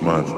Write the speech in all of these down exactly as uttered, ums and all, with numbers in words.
hermanos.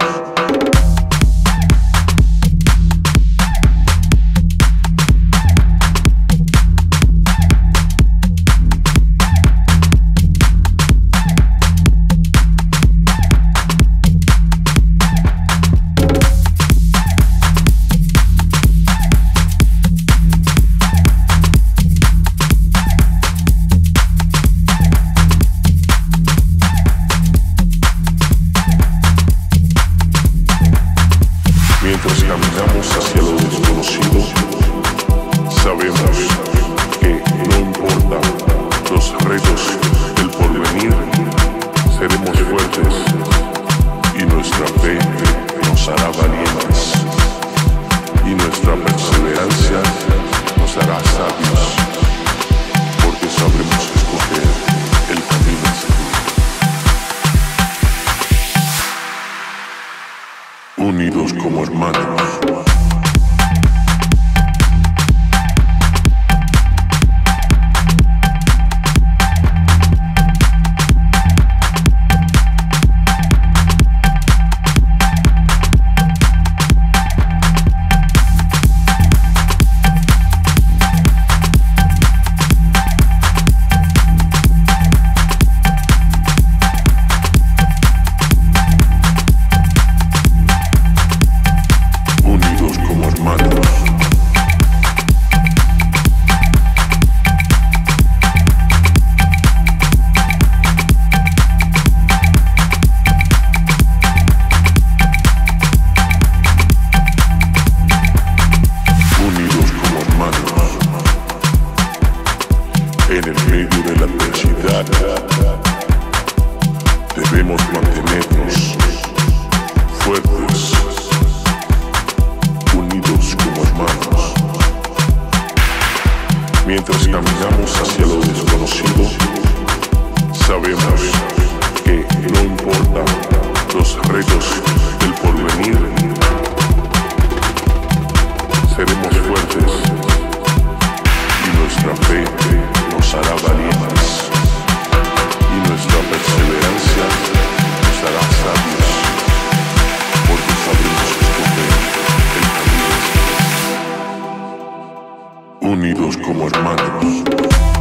Mientras caminamos hacia lo desconocido, sabemos que no importa los retos del porvenir, seremos fuertes y nuestra fe nos hará valientes y nuestra perseverancia nos hará sabios, porque sabremos escoger el camino a seguir. Unidos como hermanos. En el medio de la adversidad debemos mantenernos fuertes, unidos como hermanos. Mientras caminamos hacia lo desconocido, sabemos que no importa los retos del porvenir, seremos fuertes y nuestra fe nos hará valientes y nuestra perseverancia nos hará sabios, porque sabremos escoger el camino. Unidos como hermanos.